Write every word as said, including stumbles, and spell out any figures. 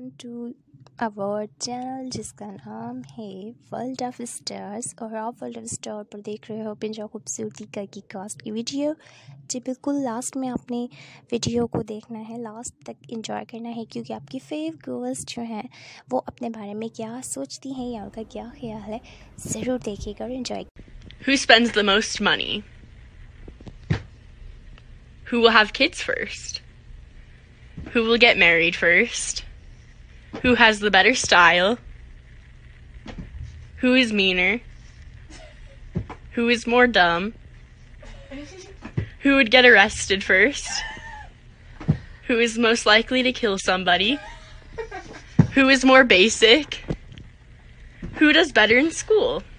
Welcome to our channel जिसका नाम है वर्ल्ड ऑफ स्टार्स। और आप वर्ल्ड ऑफ स्टार पर देख रहे हो पिंजरा खूबसूरती का की कास्ट की वीडियो। जी बिल्कुल, लास्ट में आपने वीडियो को देखना है, लास्ट तक एंजॉय करना है, क्योंकि आपकी फेव गर्ल्स जो हैं वो अपने बारे में क्या सोचती हैं या उनका क्या ख्याल है, ज़रूर देखिएगा और enjoy. Who spends the most money? Who will have kids first? Who will get married first? Who has the better style? Who is meaner? Who is more dumb? Who would get arrested first? Who is most likely to kill somebody? Who is more basic? Who does better in school?